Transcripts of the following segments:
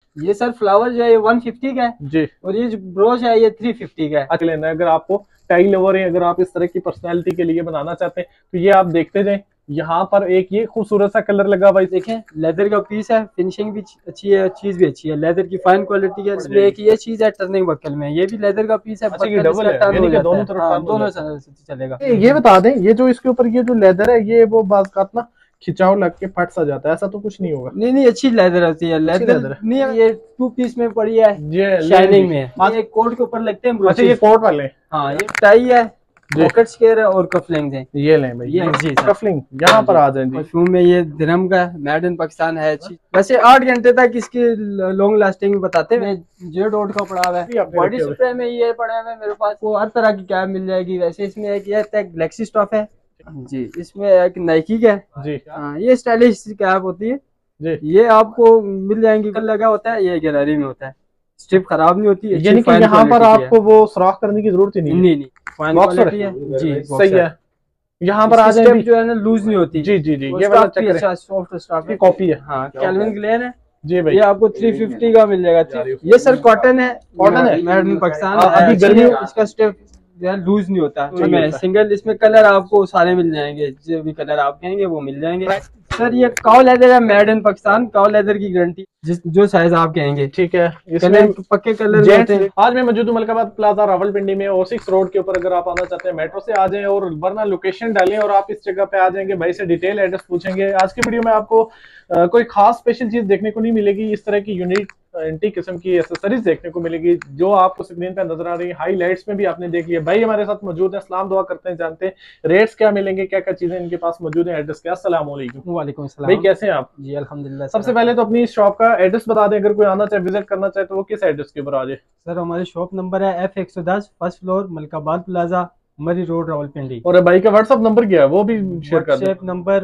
ये sir flower जो है ये 150 का है जी, और ये जो ब्रोच है ये 350 का है। अच्छा लेना है। अगर आपको टाई लवर है, अगर आप इस तरह की पर्सनैलिटी के लिए बनाना चाहते हैं तो ये आप देखते जाएं। यहाँ पर एक ये खूबसूरत सा कलर लगा हुआ है। देखें लेदर का पीस है, फिनिशिंग भी अच्छी है, चीज भी अच्छी है, लेदर की फाइन क्वालिटी है। इसमें एक ये चीज है टर्निंग बक्कल में, ये भी लेदर का पीस है, अच्छा ये बक्कल डबल इसका है, टर्न यानी हो कि जाता दोनों है। तरफ हाँ टर्न हो दोनों जाता से चलेगा। है। ये बता दें, ये जो इसके ऊपर ये जो लेदर है ये वो बाज़ ना खिंचाव लग के फट सा जाता है, ऐसा तो कुछ नहीं होगा? नहीं नहीं अच्छी लेदर होती है, अच्छी लेदर लेदर है। नहीं है, ये 2 पीस में पड़ी है, ये लेन भी शाइनिंग में। ये कोट के ऊपर लगते हैं अच्छा, ये ब्रोचेस। कोट वाले हैं। हाँ ये टाई है, जी, पॉकेट्स के है और कफलिंग्स हैं। ये लें भाई, ये जी सर। कफलिंग यहाँ पर आ जाए जी। परफ्यूम में ये दिरहम का मेड इन पाकिस्तान है अच्छी। वैसे 8 घंटे तक इसकी लॉन्ग लास्टिंग बताते हैं। जे डॉट का पड़ा हुआ है, बॉडी स्प्रे में ये पड़ा हुआ है मेरे पास। वो हर तरह की कैप मिल जाएगी। वैसे इसमें एक ये गैलेक्सी स्टफ है जी, इसमें एक नाइकी का है जी। हाँ, ये स्टाइलिश कैप होती है जी, ये आपको मिल जाएंगी। कल लगा होता है, ये गैलरी में होता है, स्ट्रिप खराब नहीं होती, अच्छी यानी कि फाइन यहाँ पर क्वालिटी की है। आपको वो सुराख करने की जरूरत ही नहीं है। नहीं नहीं फाइन बॉक्सर क्वालिटी है जी, सही बॉक्सर। है। यहाँ पर आ इसकी जाए स्टेप भी। जो है ना लूज नहीं होती। जी जी जी, और ये वाला स्टफ भी चेक अच्छा सॉफ्ट स्टफ करें, है। कॉपी है। हाँ कैल्विन क्लेन है जी भाई, ये आपको 350 का मिल जाएगा। ये सर कॉटन है, कॉटन है। Made in Pakistan. अभी अच्छी गर्मी है, इसका स्टेप जो है लूज नहीं होता। नहीं होता। सिंगल इसमें कलर आपको सारे मिल जाएंगे, जो भी कलर आप कहेंगे वो मिल जाएंगे। सर ये काउ लेदर है, made in Pakistan, cow leather की गारंटी, जिस जो साइज आप कहेंगे। ठीक है, कलर इसमें पक्के कलर होते हैं। आज मैं मौजूद हूं मलकाबाद प्लाजा रावलपिंडी में, O6 रोड के ऊपर। अगर आप आना चाहते हैं मेट्रो से आ जाएं और वरना लोकेशन डालें और आप इस जगह पे आ जाएंगे। भाई से डिटेल एड्रेस पूछेंगे। आज की वीडियो में आपको कोई खास स्पेशल चीज देखने को नहीं मिलेगी। इस तरह की यूनिक एंटी किस्म की एक्सेसरीज देखने को मिलेगी जो आपको स्क्रीन पर नजर आ रही है। हाईलाइट्स में भी आपने देख लिया। भाई हमारे साथ मौजूद है, सलाम दुआ करते हैं, जानते हैं रेट्स क्या मिलेंगे, क्या क्या चीजें इनके पास मौजूद है, एड्रेस क्या। अस्सलाम वालेकुम। वालेकुम सलाम भाई कैसे हैं आप? जी अल्हम्दुलिल्लाह। सबसे पहले तो अपनी शॉप का एड्रेस बता दें, अगर कोई आना चाहे, विजिट करना चाहे तो वो किस एड्रेस के ऊपर आ जाए? सर हमारी शॉप नंबर है F110 first floor Malakabad plaza Murree road Rawalpindi. और भाई का व्हाट्सअप नंबर क्या है वो भी शेयर कर दें। WhatsApp number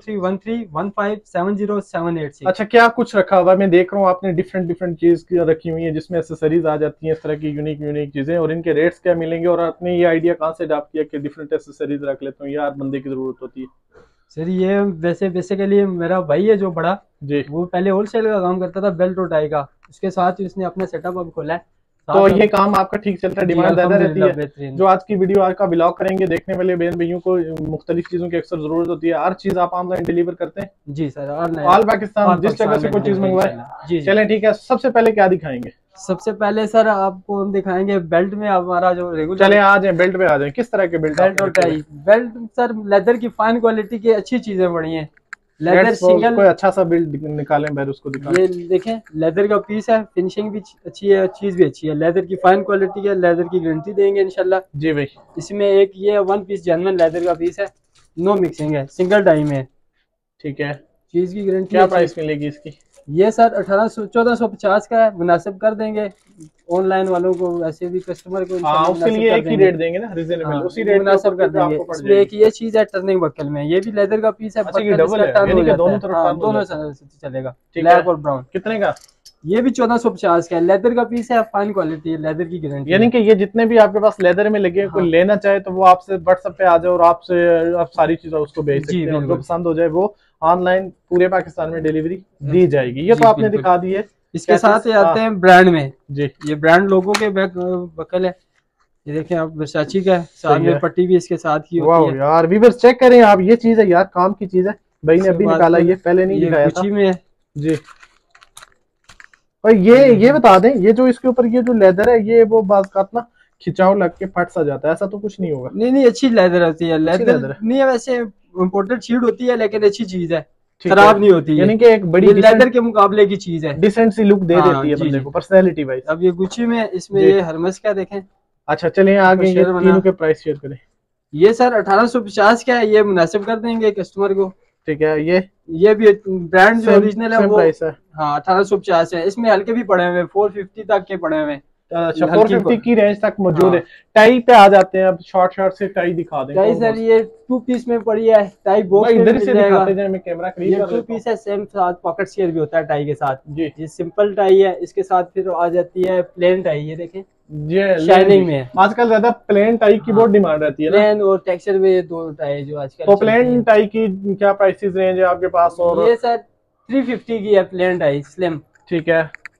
0313157078। अच्छा, क्या कुछ रखा हुआ है? मैं देख रहा हूँ आपने डिफरेंट डिफरेंट चीज रखी हुई है जिसमें एक्सेसरीज आ जाती हैं, इस तरह की यूनिक यूनिक चीजें। और इनके रेट्स क्या मिलेंगे? और आपने ये आइडिया कहाँ से अडॉप्ट किया कि डिफरेंट एक्सेसरीज रख लेता हूँ, यार बंदे की जरूरत होती है? सर ये वैसे बेसिकली मेरा भाई है जो बड़ा जी, वो पहले होलसेल का काम करता था बेल्ट और टाई का, उसके साथ ही उसने अपना सेटअप अब खोला है। तो ये काम आपका ठीक चलता है, डिमांड ज्यादा रहती है? बेहतरीन। जो आज की वीडियो आज का ब्लॉग करेंगे, देखने वाले बहन भैयों को मुख्तलिफ चीजों की अक्सर जरूरत होती है। हर चीज आप ऑनलाइन डिलीवर करते हैं? जी सर, ऑल पाकिस्तान, जिस जगह से कोई चीज मंगवाए। जी चलें ठीक है, सबसे पहले क्या दिखाएंगे? सबसे पहले सर आपको हम दिखाएंगे बेल्ट में हमारा जो रेगुलर। चले आ जाए, बेल्ट पे आ जाए। किस तरह के बेल्ट? बेल्ट और टाई। बेल्ट सर लेदर की फाइन क्वालिटी की अच्छी चीजें बड़ी हैं। लेदर सिंगल कोई अच्छा सा बेल्ट निकालें, बैर उसको दिखाएं। ये देखें लेदर का पीस है, फिनिशिंग भी अच्छी है, चीज भी अच्छी है, लेदर की फाइन क्वालिटी है, लेदर की गारंटी देंगे इंशाल्लाह। जी भाई, इसमें एक ये 1 पीस जेन्युइन लेदर का पीस है, नो मिक्सिंग है, सिंगल डाई में। ठीक है, चीज की गारंटी। क्या प्राइस मिलेगी इसकी? ये सर 1450 का है, मुनासिब कर देंगे ऑनलाइन वालों को, वैसे भी कस्टमर को हाँ, उसके लिए एक ही रेट देंगे ना, रिजनेबल। उसी रेट मुनासिब कर देंगे। इसमें एक ये चीज है टर्निंग बक्कल में, ये भी लेदर का पीस है। अच्छा, ये डबल है, यानी कि दोनों तरफ दोनों से चलेगा, ब्लैक और ब्राउन। कितने का? ये भी 1450 का है, लेदर का पीस है, फाइन क्वालिटी है, लेदर की गारंटी। यानी कि ये जितने भी आपके पास लेदर में लगे हैं, कोई लेना चाहे तो वो आपसे व्हाट्सएप पे आ जाए और आपसे आप सारी चीजें उसको भेज सकते हैं। उनको पसंद हो जाए वो ऑनलाइन पूरे पाकिस्तान में डिलीवरी दी जाएगी। ये तो आपने दिखा दी है। इसके साथ आते हैं ब्रांड में जी, ये ब्रांड लोगों के बकल है, ये देखें आप, वर्साची का है, साथ में पट्टी भी इसके साथ ही होती है। यार व्यूअर्स चेक करें आप, ये चीज है यार, काम की चीज है। भाई ने अभी निकाला, ये पहले नहीं दिखाया था। में है जी। और ये बता दें, ये जो इसके ऊपर ये जो लेदर है ये वो बाज़ ना खिंचाव लग के फट सा जाता है, ऐसा तो कुछ नहीं होगा? नहीं नहीं अच्छी लेदर होती है, लेदर नहीं है वैसे, इम्पोर्टेड शीट होती है लेकिन अच्छी चीज है, खराब नहीं होती है। यानी कि एक बड़ी लेदर के मुकाबले की चीज है, डिसेंट सी लुक दे देती है बंदे को, पर्सनैलिटी वाइज। अब ये गुच्ची में, इसमें ये हरमस का देखें। अच्छा चलिए आगे, ये तीनों के प्राइस शेयर करें। ये सर 1850 का है, ये मुनासिब कर देंगे कस्टमर को। ठीक है, ये भी ब्रांड जो ओरिजिनल है वो प्राइस है। हाँ 1850 है। इसमें हल्के भी पड़े हुए, 450 तक के पड़े हुए। अच्छा 450 की रेंज तक मौजूद है। टाई पे आ जाते हैं अब, शॉर्ट से टाई दिखा दें। टाई सर ये 2 पीस में पड़ी है, टाई बॉक्स में इधर से दिखाते जाए, मैं कैमरा करीब ये 2 पीस है, सेम साथ पॉकेट शेयर भी होता है टाई के साथ जी। ये सिंपल टाई है, इसके साथ फिर आ जाती है प्लेन टाई, ये देखें शाइनिंग में। आजकल ज्यादा प्लेन टाई की बहुत डिमांड रहती है ना, प्लेन और टेक्सचर में, ये 2 टाई जो आजकल। तो प्लेन टाई की क्या प्राइसेस रेंज है आपके पास? और ये सर 350 की है प्लेन टाई स्लिम। ठीक है,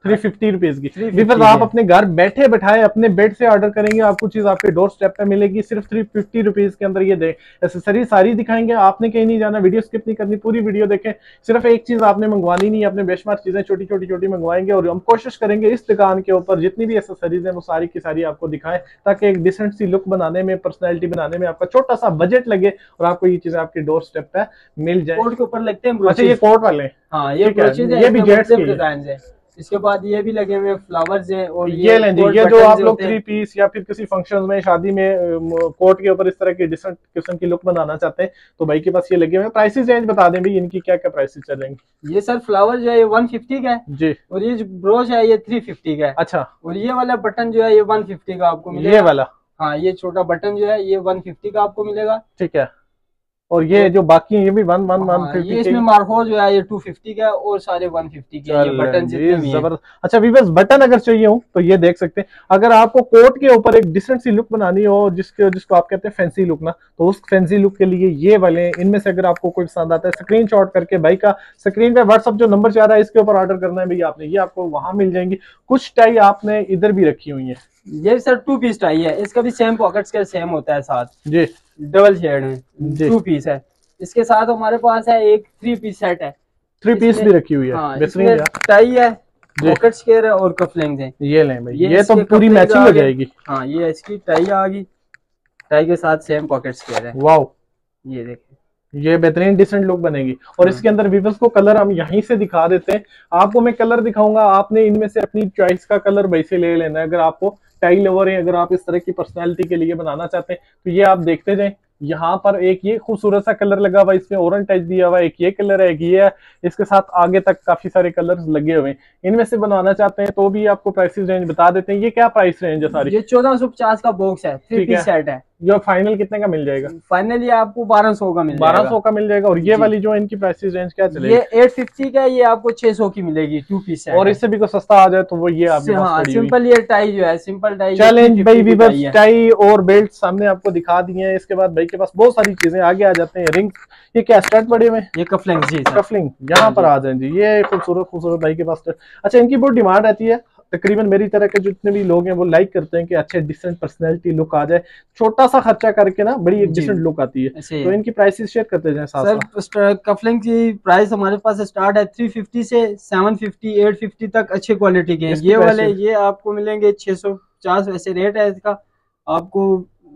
350 रुपीज की। बिल्कुल आप अपने घर बैठे बैठाए अपने बेड से ऑर्डर करेंगे, आपको चीज आपके डोर स्टेप पे मिलेगी सिर्फ 350 रुपीज के अंदर। ये एसेसरी सारी दिखाएंगे, आपने कहीं नहीं जाना, वीडियो स्किप नहीं करनी, पूरी वीडियो देखें। सिर्फ एक चीज आपने मंगवानी नहीं है, अपने बेशुमार चीजें छोटी छोटी मंगवाएंगे और हम कोशिश करेंगे इस दुकान के ऊपर जितनी भी एसेसरीज है वो सारी की सारी आपको दिखाएं, ताकि एक डिसेंट सी लुक बनाने में, पर्सनैलिटी बनाने में आपका छोटा सा बजट लगे और आपको ये चीजें आपके डोर स्टेप पे मिल जाए। कोट के ऊपर लगते हैं। अच्छा ये कोट वाले, हाँ ये भी जेट्स के डिजाइन है। इसके बाद ये भी लगे हुए फ्लावर्स हैं और ये लें जी, ये जो आप लोग 3 पीस या फिर किसी फंक्शन में, शादी में कोट के ऊपर इस तरह की डिसेंट किस्म की लुक बनाना चाहते हैं तो भाई के पास ये लगे हुए हैं। प्राइसेस रेंज बता दें भाई, इनकी क्या क्या प्राइसेस चल रही हैं? ये सर फ्लावर जो है ये 150 का है जी, और ये जो ब्रोच है ये 350 का है। अच्छा, और ये वाला बटन जो है ये 150 का आपको मिलेगा। ये वाला, हाँ, ये छोटा बटन जो है ये 150 का आपको मिलेगा। ठीक है। और ये जो बाकी है ये भी 150। ये इसमें मार्कोर जो है ये 250 का और सारे 150 के ये बटन जबरदस्त। अच्छा व्यूअर्स, बटन अगर चाहिए हो तो ये देख सकते हैं। अगर आपको कोट के ऊपर एक डिसेंट सी लुक बनानी हो, जिसको आप कहते हैं फैंसी लुक ना, तो उस फैंसी लुक के लिए ये वाले, इनमें से अगर आपको कोई पसंद आता है स्क्रीनशॉट करके भाई का स्क्रीन पे व्हाट्सअप जो नंबर जा रहा है इसके ऊपर ऑर्डर करना है भाई आपने, ये आपको वहां मिल जाएंगी। कुछ टाई आपने इधर भी रखी हुई है, ये सर 2 पीस टाई है, इसका भी सेम पॉकेट्स का सेम होता है साथ जी, डबल शेड है, 2 पीस है। इसके साथ हमारे पास है एक 3 पीस सेट है, 3 पीस भी रखी हुई है। हाँ, इसमें टाई है, पॉकेट्स के और कफलिंग्स हैं। ये लें भाई, ये तो पूरी मैचिंग हो जाएगी। हाँ, ये इसकी टाई आ गई, टाई के साथ सेम पॉकेट्स के है। वाओ, ये देखिए, ये बेहतरीन डिसेंट लुक बनेगी। और इसके अंदर व्यूअर्स को कलर हम यहीं से दिखा देते हैं। आपको मैं कलर दिखाऊंगा, आपने इनमें से अपनी चॉइस का कलर वैसे से ले लेना है। अगर आपको टाई लवर है, अगर आप इस तरह की पर्सनैलिटी के लिए बनाना चाहते हैं तो ये आप देखते जाएं। यहाँ पर एक ये खूबसूरत सा कलर लगा हुआ, इसमें ऑरेंज टच दिया हुआ है, एक ये कलर है, एक ये है, इसके साथ आगे तक काफी सारे कलर्स लगे हुए हैं। इनमें से बनवाना चाहते हैं तो भी आपको प्राइसेस रेंज बता देते हैं। ये क्या प्राइस रेंज है सारी? ये 1450 का बॉक्स है, 3 पीस सेट है। जो फाइनल कितने का मिल जाएगा? फाइनली आपको 1200 का मिल जाएगा। 1200 का मिल जाएगा। और ये वाली जो इनकी प्राइसेस रेंज क्या चलेगी? ये 850 का, ये आपको 600 की मिलेगी 2 पीस सेट। और इससे भी कोई सस्ता आ जाए तो वो ये आपके पास पड़ी हुई। सिंपल ये टाई जो है, सिंपल टाई चैलेंज भाई वीवर्स, टाई और बेल्ट सामने आपको दिखा दिए हैं। इसके बाद भाई के पास बहुत सारी चीजें, आगे आ जाते हैं रिंग, ये क्या स्टड पड़े हुए? ये कफलिंग जी, कफलिंग यहाँ पर आ जाए जी। ये खूबसूरत भाई के पास। अच्छा, इनकी बहुत डिमांड रहती है, तकरीबन मेरी तरह के जितने भी लोग हैं वो लाइक करते हैं कि अच्छे डिसेंट पर्सनैलिटी लुक आ जाए, छोटा सा खर्चा करके ना बड़ी एक डिसेंट लुक आती है। तो इनकी प्राइसेस शेयर करते जाएं साथ। सर कफलिंग की प्राइस हमारे पास स्टार्ट है 350 से 750 850 तक अच्छे क्वालिटी के। ये वाले ये आपको मिलेंगे 650, वैसे रेट है इसका, आपको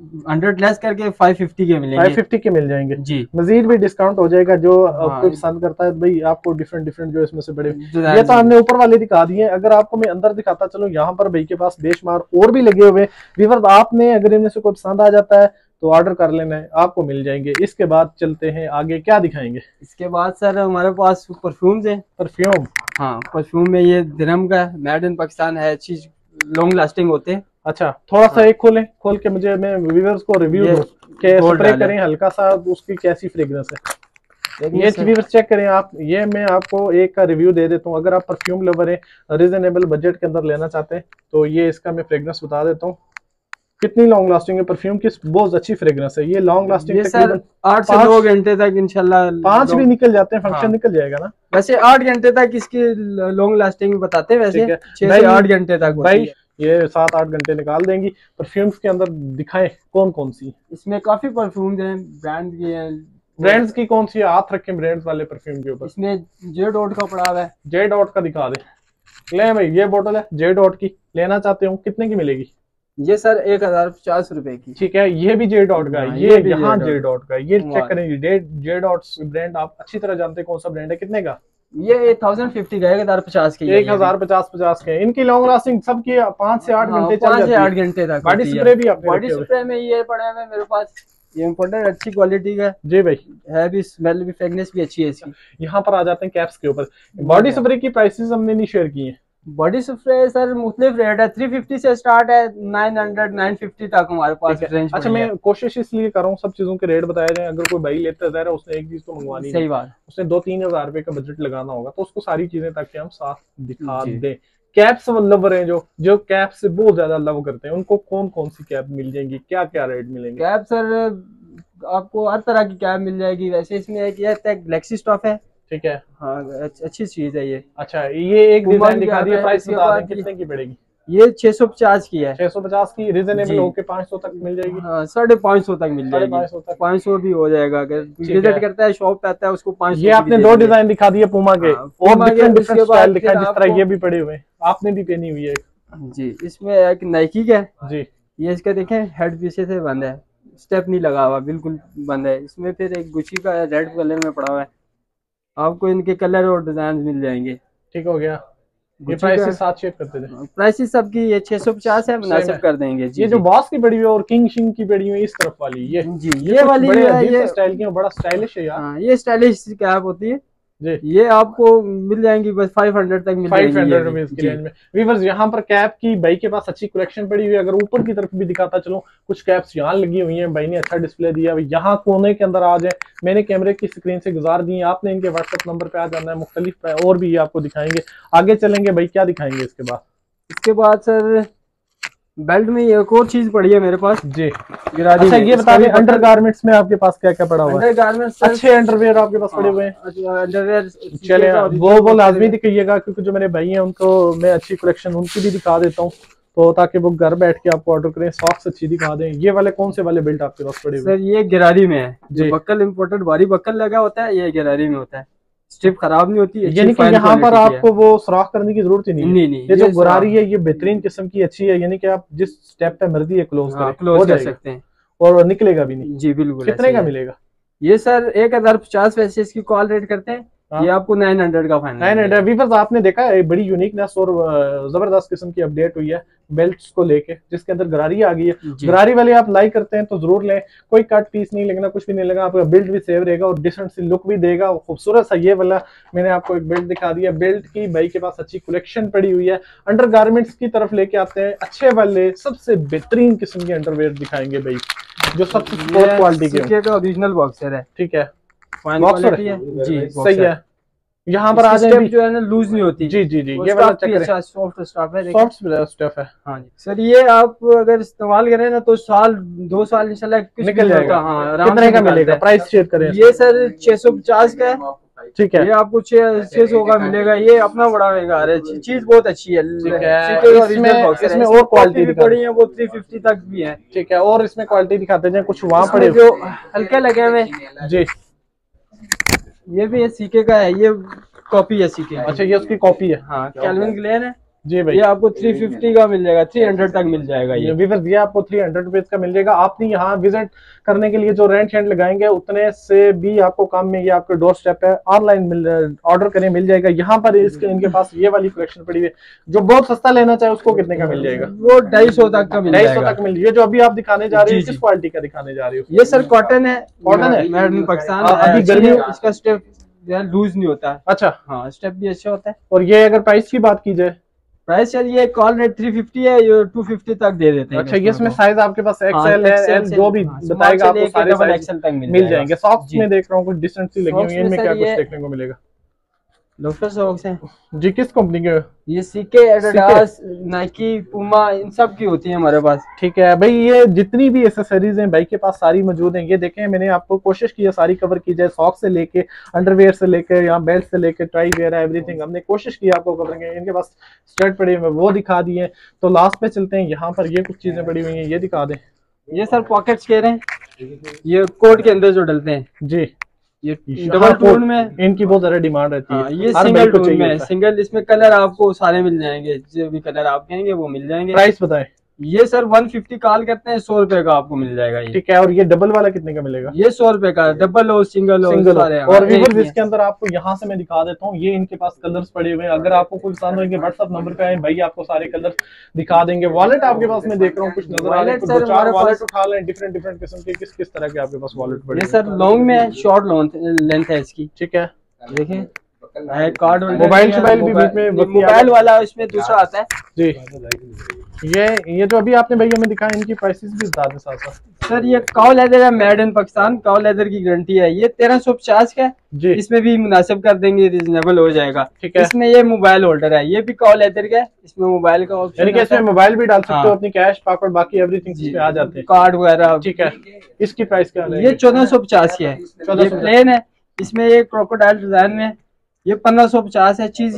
100 लेस करके 550 के मिलेंगे। 550 के मिल जाएंगे जी। मजीद भी डिस्काउंट हो जाएगा जो आपको पसंद करता है भाई। आपको डिफरेंट जो इसमें से बड़े, ये तो हमने ऊपर वाले दिखा दिए। अगर आपको मैं अंदर दिखाता चलो, यहाँ पर भाई के पास बेशुमार और भी लगे हुए व्यूअर्स। आपने अगर इनमें से कोई पसंद आ जाता है तो ऑर्डर कर लेना है, आपको मिल जाएंगे। इसके बाद चलते हैं आगे, क्या दिखाएंगे? इसके बाद सर हमारे पास परफ्यूम्स है। परफ्यूम, हाँ, परफ्यूम में ये दिरहम का मेड इन पाकिस्तान है, चीज लॉन्ग लास्टिंग होते हैं। अच्छा, थोड़ा सा एक खोल के मुझे, मैं व्यूअर्स को रिव्यू दूं कि स्प्रे करें हल्का सा, उसकी कैसी फ्रेग्रेंस है। ये व्यूअर्स चेक करें आप। ये मैं आपको एक का रिव्यू दे देता हूँ। अगर आप परफ्यूम लवर है, रीजनेबल बजट के अंदर लेना चाहते हैं तो ये इसका मैं फ्रेग्रेंस बता देता हूँ। कितनी लॉन्ग लास्टिंग है परफ्यूम की, बहुत अच्छी फ्रेग्रेंस है। ये लॉन्ग लास्टिंग तकरीबन 8 से 2 घंटे तक इंशाल्लाह, 5 भी निकल जाते हैं, फंक्शन निकल जाएगा ना। वैसे 8 घंटे तक इसकी लॉन्ग लास्टिंग बताते हैं, वैसे 6 से 8 घंटे तक भाई ये 7-8 घंटे निकाल देंगी। परफ्यूम्स के अंदर दिखाएं कौन कौन सी? इसमें काफी परफ्यूम्स हैं, ब्रांड की हैं। ब्रांड्स की कौन सी हाथ रखें ब्रांड्स वाले परफ्यूम के ऊपर? इसमें जे डॉट का पड़ा हुआ है। जे डॉट का दिखा दे। ले भाई, ये बोतल है जे डॉट की, लेना चाहते हो कितने की मिलेगी? ये सर 1050 रुपए की। ठीक है, ये भी जे डॉट का है, ये यहाँ जे डॉट का, ये चेक करें। जे डॉट ब्रांड आप अच्छी तरह जानते हैं कौन सा ब्रांड है। कितने का? ये 1050 का, 1050 की, 1050 के। इनकी लॉन्ग लास्टिंग सबकी 5 से 8 घंटे, 5 से 8 घंटे तक। बॉडी स्प्रे भी आपने? बॉडी स्प्रे में ये पड़ा है मेरे पास, ये इम्पोर्टेंट अच्छी क्वालिटी का जी भाई है, भी स्मेल भी, फ्रेगनेंस भी अच्छी है इसकी। यहाँ पर आ जाते हैं कैप्स के ऊपर। बॉडी स्प्रे की प्राइसेस हमने नहीं शेयर की है। बॉडी स्प्रे सर मुख्तलिफ रेट है, 350 से स्टार्ट है, 900 950 तक हमारे पास रेंज। अच्छा, मैं कोशिश इसलिए कर रहा हूँ सब चीजों के रेट बताया जाए। अगर कोई भाई लेता है उसने एक चीज तो मंगवानी, सही बात, उसने 2-3 हजार रुपए का बजट लगाना होगा, तो उसको सारी चीजें ताकि हम साथ दिखा दें। कैप्स लवर हैं जो कैप से बहुत ज्यादा लव करते हैं, उनको कौन कौन सी कैप मिल जाएंगी, क्या क्या रेट मिलेंगे? कैप सर आपको हर तरह की कैप मिल जाएगी। वैसे इसमें एक ये गैलेक्सी स्टफ है, ठीक है, हाँ अच्छी चीज है ये। अच्छा ये एक डिजाइन दिखा दिया, प्राइस बता दें कितने की पड़ेगी? ये 650 की है। 650 की, रिजनेबल होके 500 तक मिल जाएगी। हाँ 550 तक मिल जाएगी, 550 तक, 500 भी हो जाएगा। अगर विजिट करता है शॉप पे आता है उसको 500। ये आपने दो डिजाइन दिखा दिए पूमा के, और डिफरेंट स्टाइल दिखाए, जिस तरह ये भी पड़े हुए हैं, आपने भी पहनी हुई है जी। इसमें एक नाइकी का जी, ये इसका देखें हेड पीछे से बंद है, स्टेप नहीं लगा हुआ, बिल्कुल बंद है। इसमें फिर एक गुची का रेड कलर में पड़ा हुआ है, आपको इनके कलर और डिजाइन मिल जाएंगे। ठीक हो गया। ये प्राइसेस साथ शेयर करते थे, प्राइसेस सबकी ये 650 है, मुनासिब कर देंगे जी। ये जो बॉस की पड़ी हुई है और किंग शिंग की पड़ी हुई है इस तरफ वाली, ये जी ये वाली है, ये स्टाइल की, बड़ा स्टाइलिश है यार। ये स्टाइलिश कैप होती है जी। ये आपको मिल जाएंगी बस 500 तक मिल जाएगी, 500 रुपीज की रेंज में। वीवर्स यहाँ पर कैप की भाई के पास अच्छी कलेक्शन पड़ी हुई है। अगर ऊपर की तरफ भी दिखाता चलो, कुछ कैप्स यहाँ लगी हुई हैं, भाई ने अच्छा डिस्प्ले दिया। यहाँ कोने के अंदर आ जाए, मैंने कैमरे की स्क्रीन से गुजार दी, आपने इनके व्हाट्सएप नंबर पे आ जाना है। मुख्तलिफ और भी आपको दिखाएंगे, आगे चलेंगे भाई क्या दिखाएंगे इसके बाद सर बेल्ट में एक और चीज पड़ी है मेरे पास जी। अच्छा ये बता दें अंडर गारमेंट्स में आपके पास क्या क्या पड़ा हुआ है? अंडर गारमेंट्स अच्छे अंडरवेयर आपके पास पड़े हुए हैं। अंडरवेयर चले वो लाजमी दिखाइएगा, क्योंकि जो मेरे भाई हैं उनको मैं अच्छी कलेक्शन उनकी भी दिखा देता हूँ, तो ताकि वो घर बैठ के आपको ऑर्डर करें। सॉक्स अच्छी दिखा दें। ये वाले कौन से वाले बेल्ट आपके पास पड़े हुए? सर ये गिरारी में है जी, बक्कल इम्पोर्टेड भारी बक्कल लगा होता है, ये गिरारी में होता है, स्ट्रिप खराब नहीं होती, यानी कि यहाँ पर आपको वो सुराख करने की जरूरत ही नहीं। ये जो गुरारी है ये बेहतरीन किस्म की अच्छी है, यानी कि आप जिस स्टेप पे मर्जी है क्लोज कर सकते हैं और निकलेगा भी नहीं जी। बिल्कुल। कितने का मिलेगा ये? सर 1050 वैसे इसकी कॉल रेट करते हैं, ये आपको 900 का फाइनल। 900 वीवर्स आपने देखा है बड़ी यूनिकनेस और जबरदस्त किस्म की अपडेट हुई है बेल्ट्स को लेके, जिसके अंदर गरारी आ गई है। गरारी वाले आप लाइक करते हैं तो जरूर लें, कोई कट पीस नहीं लगना, कुछ भी नहीं लगना, आपका बेल्ट भी सेव रहेगा और डिसेंट सी लुक भी देगा। खूबसूरत सा ये वाला मैंने आपको एक बेल्ट दिखा दिया। बेल्ट की भाई के पास अच्छी कलेक्शन पड़ी हुई है। अंडर गारमेंट्स की तरफ लेके आते हैं, अच्छे वाले सबसे बेहतरीन किस्म के अंडरवेयर दिखाएंगे भाई, जो सबसे क्वालिटी के ओरिजिनल बॉक्सर है। ठीक है, बॉक्सर है जी, सही है। यहाँ पर आ जाए जो है ना लूज नहीं होती जी जी जी। ये वाला अच्छा सॉफ्ट स्टफ है, सॉफ्ट स्टफ है। हाँ जी सर, ये आप अगर इस्तेमाल करें ना तो साल 2 साल इंशाल्लाह निकल जाएगा। हाँ, कितने का मिलेगा? प्राइस शेयर करें। ये सर 650 का है। ठीक है, ये आपको 600 का मिलेगा। ये अपना बड़ा बेकार है, चीज बहुत अच्छी है। इसमें और क्वालिटी भी पड़ी है, वो 350 तक भी है। ठीक है, और इसमें क्वालिटी दिखाते हैं कुछ वहाँ पड़े जो हल्के लगे हुए जी। ये भी है सीके का है, ये कॉपी है सीके। अच्छा ये उसकी कॉपी है। हाँ कैल्विन क्लेन है जी भाई। ये आपको 350 का मिल जाएगा, 300 तक मिल जाएगा। ये वीवर्स ये आपको 300 रुपीज का मिल जाएगा। आपने यहाँ विजिट करने के लिए जो रेंट शेंट लगाएंगे उतने से भी आपको कम में ये आपके डोर स्टेप है। ऑनलाइन ऑर्डर करें मिल जाएगा। यहाँ पर इनके पास ये वाली कलेक्शन पड़ी हुई है। जो बहुत सस्ता लेना चाहे उसको कितने का मिल जाएगा? वो 250 तक का मिल जाएगा। 250 तक मिल जाएगा। जो अभी आप दिखाने जा रहे हो किस क्वालिटी का दिखाने जा रहे हो? ये सर कॉटन है, कॉटन है मेड इन पाकिस्तान। अभी गर्मी इसका स्टेप लूज नहीं होता है। अच्छा हाँ स्टेप भी अच्छा होता है। और ये अगर प्राइस की बात की जाए, प्राइस चलिए कॉल रेट 350 है, ये 250 तक दे देते हैं। अच्छा ये इसमें साइज आपके पास एक्सएल है, एल जो भी बताएगा आपको सारे साइज एक्सएल तक मिल जाएंगे। सॉक्स में देख रहा हूँ कुछ डिसेंट सी लगी हुई है, इनमें क्या कुछ देखने को मिलेगा? लोफर सॉक्स हैं जी। किस कंपनी के? ये सीके, एडिडास, नाइकी, पूमा, इन सब की होती है हमारे पास। ठीक है भाई, ये जितनी भी एक्सेसरीज हैं भाई के पास सारी मौजूद हैं। ये देखें मैंने आपको कोशिश की है सारी कवर की जाए, सॉक्स से लेके अंडरवेयर से लेके यहाँ बेल्ट से लेके टाई वेयर एवरीथिंग हमने कोशिश की आपको कवर करेंगे। इनके पास स्टड पड़े हुए वो दिखा दिए। तो लास्ट पे चलते हैं, यहाँ पर ये कुछ चीजें पड़ी हुई हैं, ये दिखा दें। ये सर पॉकेट्स कह रहे हैं, ये कोट के अंदर जो डलते हैं जी। ये डबल टोन में इनकी बहुत ज्यादा डिमांड रहती है। ये सिंगल टोन में, सिंगल इसमें कलर आपको सारे मिल जाएंगे, जो भी कलर आप कहेंगे वो मिल जाएंगे। प्राइस बताएं। ये सर 150 कॉल करते हैं, 100 रुपए का आपको मिल जाएगा ये। ठीक है, और ये डबल वाला कितने का मिलेगा? ये 100 रुपए का, डबल हो सिंगल हो सारे। और व्यूअर्स इसके अंदर आपको यहाँ से मैं दिखा देता हूँ, ये इनके पास कलर्स पड़े हुए हैं। अगर आपको कोई पसंद हो इनके व्हाट्सएप नंबर पे आए, भाई आपको सारे कलर दिखा देंगे। वॉलेट आपके पास मैं देख रहा हूँ कुछ नजर आ रहा है, कुछ 4 वॉलेट उठा लें डिफरेंट डिफरेंट किस्म के। किस किस तरह के आपके पास वॉलेट पड़े? ये सर लॉन्ग में है, शॉर्ट लेंथ है इसकी। ठीक है, देखें कार्ड मोबाइल भी बीच में, मोबाइल वाला इसमें दूसरा आता है जी। ये जो अभी आपने भैया हमें दिखाया, इनकी प्राइसेस भी बता दें साथ साथ। सर ये काउ लेदर है, made in Pakistan, cow leather की गारंटी है। ये 1350 का जी। इसमें भी मुनासिब कर देंगे, रिजनेबल हो जाएगा। ठीक है, इसमें ये मोबाइल होल्डर है, ये भी काउ लेदर का है, इसमें मोबाइल का ऑप्शन, यानी कि इसमें मोबाइल भी डाल सकते हो, अपनी कैश पासवर्ड बाकी एवरीथिंग इसमें आ जाते हैं, कार्ड वगैरह। ठीक है, इसकी प्राइस क्या है? ये 1450 की है, ये प्लेन है। इसमें ये क्रोकोडाइल डिजाइन में ये 1550 है चीज।